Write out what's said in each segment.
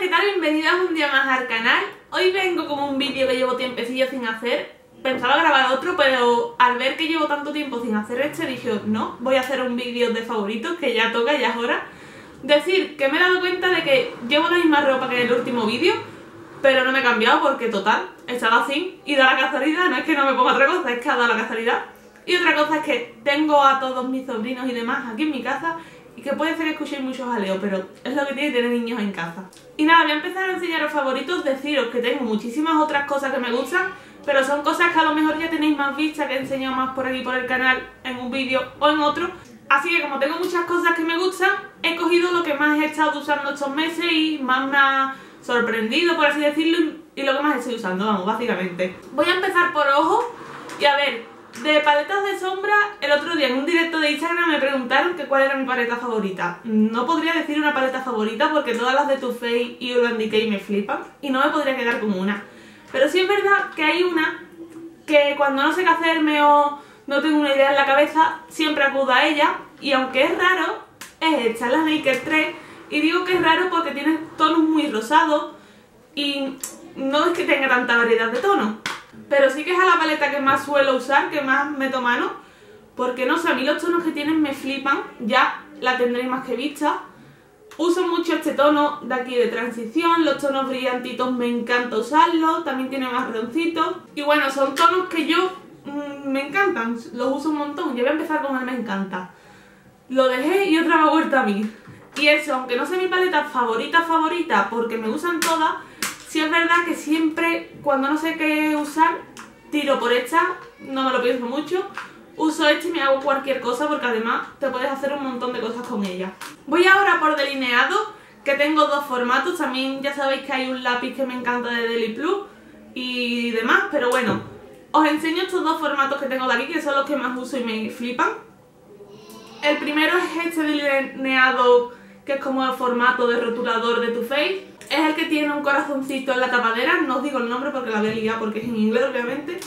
¿qué tal? Bienvenidos un día más al canal. Hoy vengo como un vídeo que llevo tiempecillo sin hacer. Pensaba grabar otro, pero al ver que llevo tanto tiempo sin hacer este, dije, no, voy a hacer un vídeo de favoritos, que ya toca, ya es hora. Decir que me he dado cuenta de que llevo la misma ropa que en el último vídeo, pero no me he cambiado porque total, estaba así y da la casualidad, no es que no me ponga otra cosa, es que ha dado la casualidad. Y otra cosa es que tengo a todos mis sobrinos y demás aquí en mi casa y que puede ser que escuchéis muchos jaleos, pero es lo que tiene tener niños en casa. Y nada, voy a empezar a enseñaros favoritos, deciros que tengo muchísimas otras cosas que me gustan, pero son cosas que a lo mejor ya tenéis más vistas, que he enseñado más por aquí por el canal en un vídeo o en otro. Así que como tengo muchas cosas que me gustan, he cogido lo que más he estado usando estos meses y más me ha sorprendido, por así decirlo, y lo que más estoy usando, vamos, básicamente. Voy a empezar por ojos y a ver, de paletas de sombra, el otro día en un directo de Instagram me preguntaron que cuál era mi paleta favorita. No podría decir una paleta favorita porque todas las de Too Faced y Urban Decay me flipan y no me podría quedar con una. Pero sí es verdad que hay una que cuando no sé qué hacerme o no tengo una idea en la cabeza, siempre acudo a ella, y aunque es raro, es esta, la Naked 3, y digo que es raro porque tiene tonos muy rosados y no es que tenga tanta variedad de tonos. Pero sí que es a la paleta que más suelo usar, que más meto mano, porque no sé, a mí los tonos que tienen me flipan, ya la tendréis más que vista. Uso mucho este tono de aquí de transición, los tonos brillantitos me encanta usarlos, también tiene marroncitos. Y bueno, son tonos que yo me encantan, los uso un montón. Yo voy a empezar con el me encanta. Lo dejé y otra me ha vuelto a mí. Y eso, aunque no sea mi paleta favorita, porque me gustan todas, sí es verdad que siempre, cuando no sé qué usar, tiro por esta, no me lo pienso mucho. Uso este y me hago cualquier cosa porque además te puedes hacer un montón de cosas con ella. Voy ahora por delineado, que tengo dos formatos. También ya sabéis que hay un lápiz que me encanta de Deli Plus y demás, pero bueno, os enseño estos dos formatos que tengo de aquí, que son los que más uso y me flipan. El primero es este delineado, que es como el formato de rotulador de Too Faced. Es el que tiene un corazoncito en la tapadera, no os digo el nombre porque la voy a liar porque es en inglés obviamente.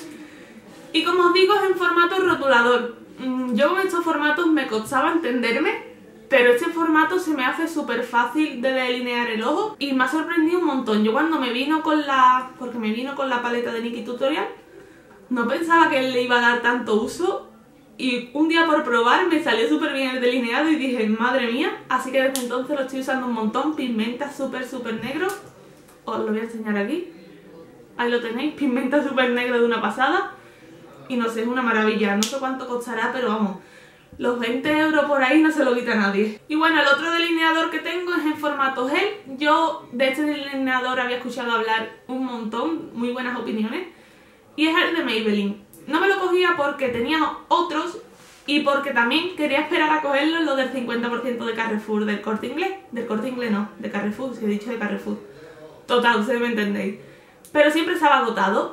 Y como os digo, es en formato rotulador. Yo con estos formatos me costaba entenderme, pero este formato se me hace súper fácil de delinear el ojo y me ha sorprendido un montón. Yo cuando me vino con la... porque me vino con la paleta de Nikkie Tutorial, no pensaba que le iba a dar tanto uso. Y un día por probar me salió súper bien el delineado y dije, madre mía, así que desde entonces lo estoy usando un montón. Pigmenta súper negro, os lo voy a enseñar aquí, ahí lo tenéis, pigmenta súper negro de una pasada. Y no sé, es una maravilla, no sé cuánto costará, pero vamos, los 20 € por ahí no se lo quita nadie. Y bueno, el otro delineador que tengo es en formato gel. Yo de este delineador había escuchado hablar un montón, muy buenas opiniones, y es el de Maybelline. No me lo cogía porque tenía otros y porque también quería esperar a cogerlo en lo del 50% de Carrefour del Corte Inglés. Del Corte Inglés no, de Carrefour, si he dicho de Carrefour. Total, ustedes me entendéis. Pero siempre estaba agotado.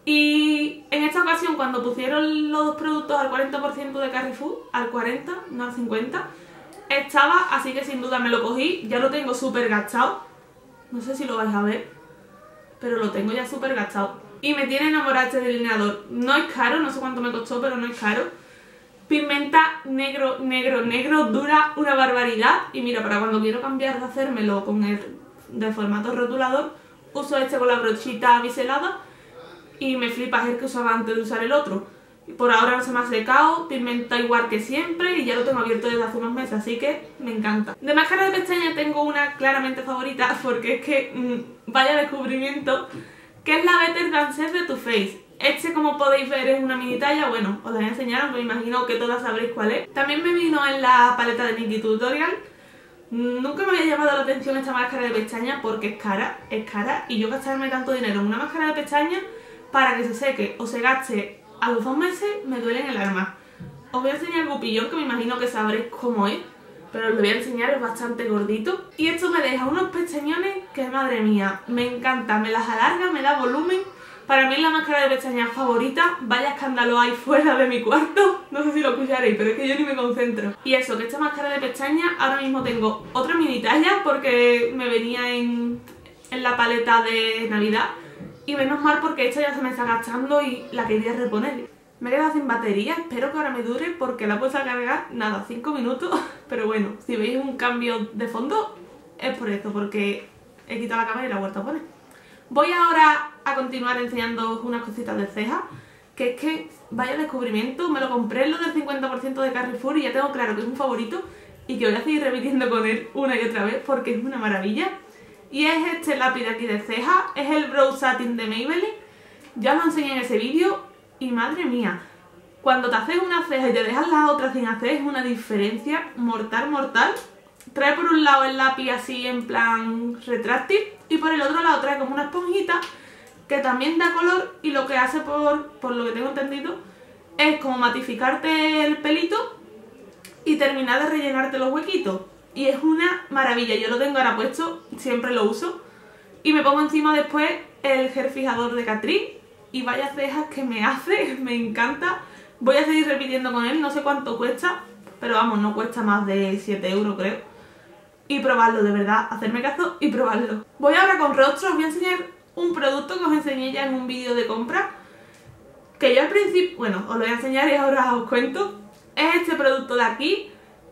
Y en esta ocasión, cuando pusieron los dos productos al 40% de Carrefour, al 40, no al 50, estaba, así que sin duda me lo cogí. Ya lo tengo súper gastado. No sé si lo vais a ver, pero lo tengo ya súper gastado. Y me tiene enamorada este delineador. No es caro, no sé cuánto me costó, pero no es caro. Pigmenta negro, dura una barbaridad. Y mira, para cuando quiero cambiar de hacérmelo con el de formato rotulador, uso este con la brochita biselada. Y me flipa, es el que usaba antes de usar el otro. Por ahora no se me ha secado, pigmenta igual que siempre y ya lo tengo abierto desde hace unos meses, así que me encanta. De máscara de pestañas tengo una claramente favorita porque es que vaya descubrimiento, que es la Better Than Sex de Too Faced. Este, como podéis ver, es una mini talla, bueno, os la voy a enseñar, me imagino que todas sabréis cuál es. También me vino en la paleta de Nikkie Tutorial. Nunca me había llamado la atención esta máscara de pestañas porque es cara, y yo gastarme tanto dinero en una máscara de pestañas para que se seque o se gaste a los 2 meses me duele en el alma. Os voy a enseñar el gupillón, que me imagino que sabréis cómo es, pero os lo voy a enseñar, es bastante gordito. Y esto me deja unos pestañones que, madre mía, me encanta, me las alarga, me da volumen. Para mí es la máscara de pestañas favorita. Vaya escándalo hay fuera de mi cuarto, no sé si lo escucharéis, pero es que yo ni me concentro. Y eso, que esta máscara de pestañas, ahora mismo tengo otra mini talla porque me venía en la paleta de Navidad. Y menos mal porque esta ya se me está gastando y la quería reponer. Me he quedado sin batería, espero que ahora me dure porque la he puesto a cargar, nada, 5 minutos. Pero bueno, si veis un cambio de fondo es por eso, porque he quitado la cámara y la he vuelto a poner. Voy ahora a continuar enseñando unas cositas de cejas, que es que vaya descubrimiento, me lo compré en lo del 50% de Carrefour y ya tengo claro que es un favorito y que voy a seguir repitiendo con él una y otra vez porque es una maravilla. Y es este lápiz de aquí de ceja, es el Brow Satin de Maybelline. Ya lo enseñé en ese vídeo y madre mía, cuando te haces una ceja y te dejas las otras sin hacer es una diferencia mortal, mortal. Trae por un lado el lápiz así en plan retráctil y por el otro lado trae como una esponjita que también da color y lo que hace, por lo que tengo entendido, es como matificarte el pelito y terminar de rellenarte los huequitos. Y es una maravilla, yo lo tengo ahora puesto, siempre lo uso. Y me pongo encima después el gel fijador de Catrice y vaya cejas que me hace, me encanta. Voy a seguir repitiendo con él, no sé cuánto cuesta, pero vamos, no cuesta más de 7 euros creo. Y probarlo, de verdad, hacerme caso y probarlo. Voy ahora con rostro, os voy a enseñar un producto que os enseñé ya en un vídeo de compra. Que yo al principio, bueno, os lo voy a enseñar y ahora os cuento. Es este producto de aquí,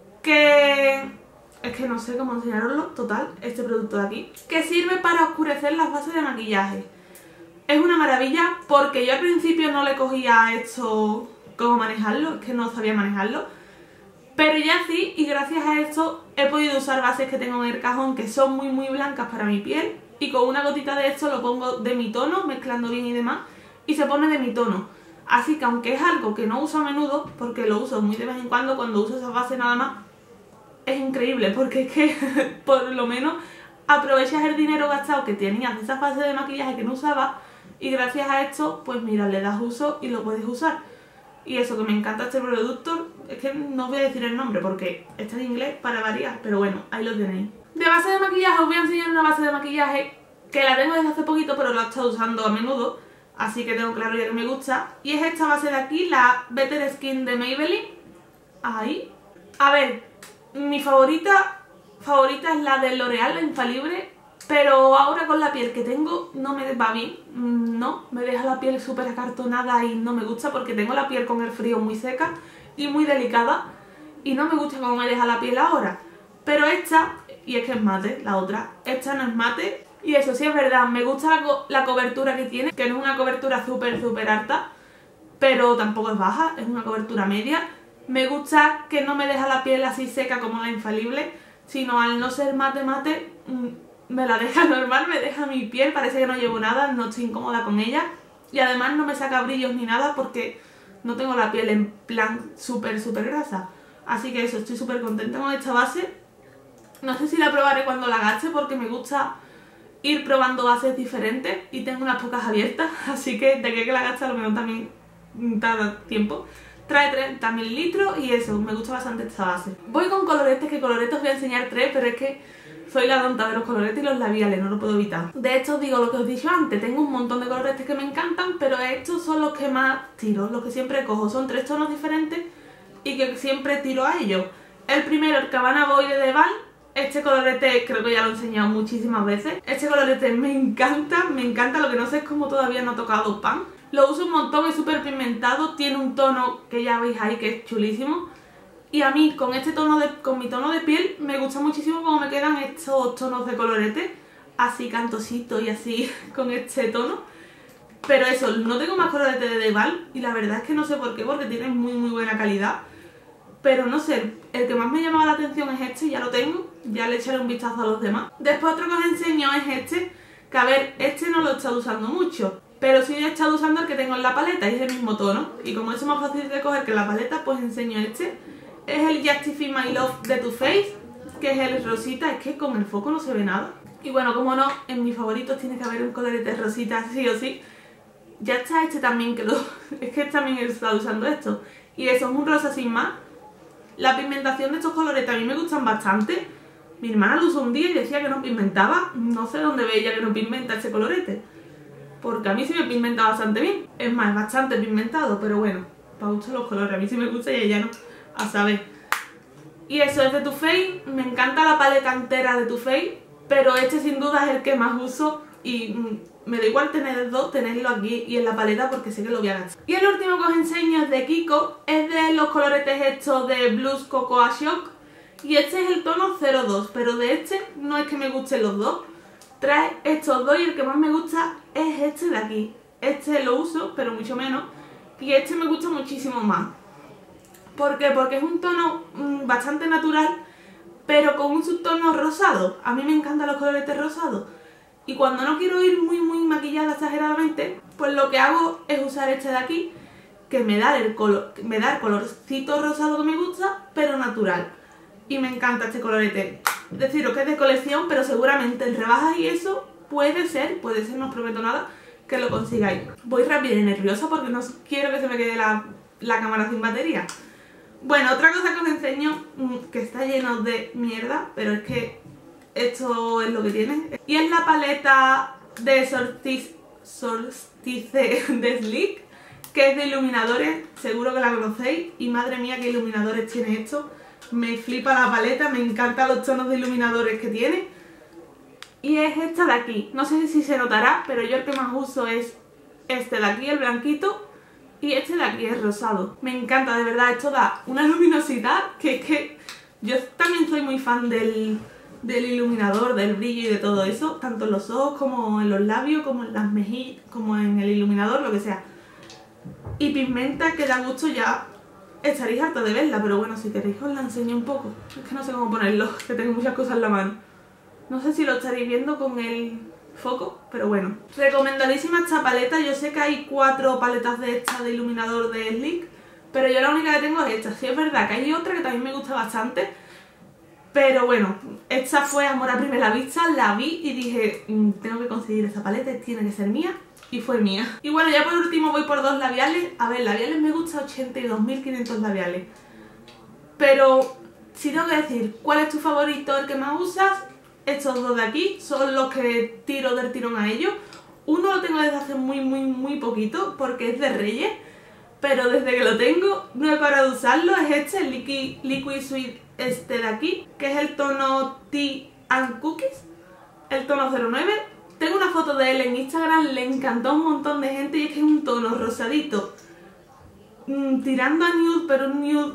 que... es que no sé cómo enseñaroslo, total, este producto de aquí, que sirve para oscurecer las bases de maquillaje. Es una maravilla porque yo al principio no le cogía esto, cómo manejarlo, es que no sabía manejarlo. Pero ya sí, y gracias a esto he podido usar bases que tengo en el cajón que son muy blancas para mi piel. Y con una gotita de esto lo pongo de mi tono, mezclando bien y demás, y se pone de mi tono. Así que aunque es algo que no uso a menudo, porque lo uso muy de vez en cuando uso esa base nada más, es increíble porque es que por lo menos aprovechas el dinero gastado que tenías de esa fase de maquillaje que no usaba y gracias a esto pues mira, le das uso y lo puedes usar. Y eso, que me encanta este producto, es que no os voy a decir el nombre porque está en inglés para variar, pero bueno, ahí lo tenéis. De base de maquillaje os voy a enseñar una base de maquillaje que la tengo desde hace poquito pero la he estado usando a menudo, así que tengo claro ya que me gusta. Y es esta base de aquí, la Better Skin de Maybelline. Ahí. A ver, mi favorita es la de L'Oreal, la infalible, pero ahora con la piel que tengo no me va bien, no, me deja la piel súper acartonada y no me gusta porque tengo la piel con el frío muy seca y muy delicada y no me gusta cómo me deja la piel ahora. Pero esta, y es que es mate, la otra, esta no es mate y eso sí es verdad, me gusta la cobertura que tiene, que no es una cobertura súper alta, pero tampoco es baja, es una cobertura media. Me gusta que no me deja la piel así seca como la infalible, sino al no ser mate, me la deja normal, me deja mi piel, parece que no llevo nada, no estoy incómoda con ella. Y además no me saca brillos ni nada porque no tengo la piel en plan súper grasa. Así que eso, estoy súper contenta con esta base. No sé si la probaré cuando la gaste porque me gusta ir probando bases diferentes y tengo unas pocas abiertas, así que de que la gaste a lo mejor también tarda tiempo. Trae 30 mililitros y eso, me gusta bastante esta base. Voy con coloretes, que coloretes os voy a enseñar 3, pero es que soy la tonta de los coloretes y los labiales, no lo puedo evitar. De hecho, os digo lo que os he dicho antes, tengo un montón de coloretes que me encantan, pero estos son los que más tiro, los que siempre cojo. Son 3 tonos diferentes y que siempre tiro a ellos. El primero, el Cabana Boy de The Balm. Este colorete creo que ya lo he enseñado muchísimas veces. Este colorete me encanta, lo que no sé es cómo todavía no ha tocado pan. Lo uso un montón, es súper pigmentado, tiene un tono que ya veis ahí que es chulísimo. Y a mí con este tono con mi tono de piel me gusta muchísimo cómo me quedan estos tonos de colorete, así cantosito y así con este tono. Pero eso, no tengo más colorete de The Balm y la verdad es que no sé por qué, porque tiene muy buena calidad. Pero no sé, el que más me llamaba la atención es este, ya lo tengo, ya le echaré un vistazo a los demás. Después otro que os enseño es este, que a ver, este no lo he estado usando mucho, pero sí he estado usando el que tengo en la paleta y es el mismo tono. Y como es más fácil de coger que la paleta, pues enseño este. Es el Justify My Love de Too Faced, que es el rosita, es que con el foco no se ve nada. Y bueno, como no, en mis favoritos tiene que haber un colorete rosita, sí o sí. Ya está este también, que es que también he estado usando esto. Y eso es un rosa sin más. La pigmentación de estos coloretes a mí me gustan bastante. Mi hermana lo usó un día y decía que no pigmentaba. No sé dónde ve ella que no pigmenta este colorete, porque a mí sí me pigmenta bastante bien. Es más, es bastante pigmentado, pero bueno, para gustar los colores. A mí sí me gusta y a ella no, a saber. Y eso es de Too Faced. Me encanta la paleta entera de Too Faced, pero este sin duda es el que más uso y me da igual tenerlo aquí y en la paleta porque sé que lo voy a gastar. Y el último que os enseño es de Kiko, es de los coloretes estos de Blues Cocoa Shock y este es el tono 02, pero de este no es que me gusten los dos, Trae estos dos y el que más me gusta es este de aquí. Este lo uso, pero mucho menos. Y este me gusta muchísimo más. ¿Por qué? Porque es un tono bastante natural, pero con un subtono rosado. A mí me encantan los coloretes rosados. Y cuando no quiero ir muy maquillada exageradamente, pues lo que hago es usar este de aquí, que me da el colorcito rosado que me gusta, pero natural. Y me encanta este colorete. Deciros que es de colección, pero seguramente en rebajas y eso puede ser, no os prometo nada, que lo consigáis. Voy rápida y nerviosa porque no quiero que se me quede la cámara sin batería. Bueno, otra cosa que os enseño, que está lleno de mierda, pero es que esto es lo que tiene. Y es la paleta de Solstice de Sleek, que es de iluminadores, seguro que la conocéis. Y madre mía, qué iluminadores tiene esto. Me flipa la paleta, me encantan los tonos de iluminadores que tiene. Y es esta de aquí. No sé si se notará, pero yo el que más uso es este de aquí, el blanquito. Y este de aquí es rosado. Me encanta, de verdad, esto da una luminosidad que es que yo también soy muy fan del iluminador, del brillo y de todo eso, tanto en los ojos como en los labios, como en las mejillas, como en el iluminador, lo que sea. Y pigmenta que da gusto, ya estaréis hartos de verla, pero bueno, si queréis os la enseño un poco. Es que no sé cómo ponerlo, que tengo muchas cosas en la mano. No sé si lo estaréis viendo con el foco, pero bueno. Recomendadísima esta paleta. Yo sé que hay 4 paletas de esta de iluminador de Sleek, pero yo la única que tengo es esta. Sí, es verdad que hay otra que también me gusta bastante, pero bueno, esta fue amor a primera vista. La vi y dije, tengo que conseguir esa paleta, tiene que ser mía, y fue mía. Y bueno, ya por último voy por 2 labiales. A ver, labiales me gusta 82.500 labiales, pero si tengo que decir cuál es tu favorito, el que más usas, estos dos de aquí son los que tiro del tirón a ellos. Uno lo tengo desde hace muy poquito porque es de Reyes, pero desde que lo tengo no he parado de usarlo. Es este, el Liquid Sweet, este de aquí, que es el tono Tea and Cookies, el tono 09. Tengo una foto de él en Instagram, le encantó a un montón de gente y es que es un tono rosadito, tirando a nude, pero un nude...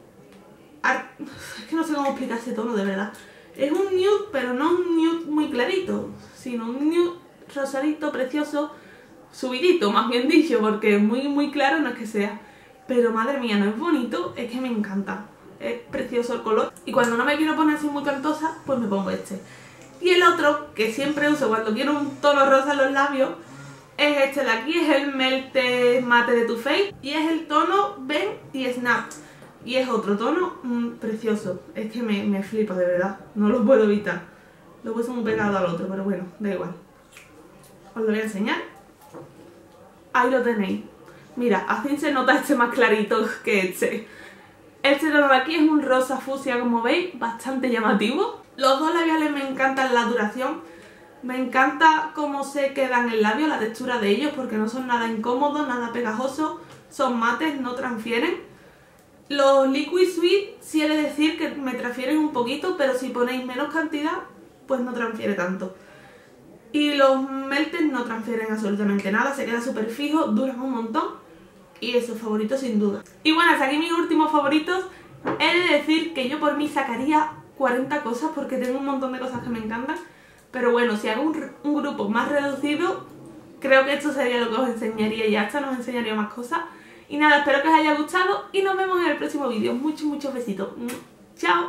Es que no sé cómo explicar ese tono, de verdad. Es un nude, pero no un nude muy clarito, sino un nude rosadito, precioso, subidito, más bien dicho, porque muy claro no es que sea. Pero madre mía, no es bonito, es que me encanta. Es precioso el color. Y cuando no me quiero poner así muy cantosa, pues me pongo este. Y el otro, que siempre uso cuando quiero un tono rosa en los labios, es este de aquí, es el Melt Mate de Too Faced. Y es el tono Ben y Snap. Y es otro tono precioso. Es que me flipa, de verdad. No lo puedo evitar. Lo puse muy pegado al otro, pero bueno, da igual. Os lo voy a enseñar. Ahí lo tenéis. Mira, así se nota este más clarito que este. Este tono de aquí es un rosa fucsia, como veis, bastante llamativo. Los dos labiales me encantan la duración. Me encanta cómo se quedan en el labio, la textura de ellos, porque no son nada incómodos, nada pegajosos. Son mates, no transfieren. Los Liquid Sweet sí he de decir que me transfieren un poquito, pero si ponéis menos cantidad, pues no transfiere tanto. Y los Melted no transfieren absolutamente nada, se queda súper fijo, duran un montón. Y eso, favorito sin duda. Y bueno, hasta aquí mis últimos favoritos. He de decir que yo por mí sacaría 40 cosas porque tengo un montón de cosas que me encantan. Pero bueno, si hago un grupo más reducido, creo que esto sería lo que os enseñaría y ya hasta nos enseñaría más cosas. Y nada, espero que os haya gustado y nos vemos en el próximo vídeo. Muchos besitos. Chao.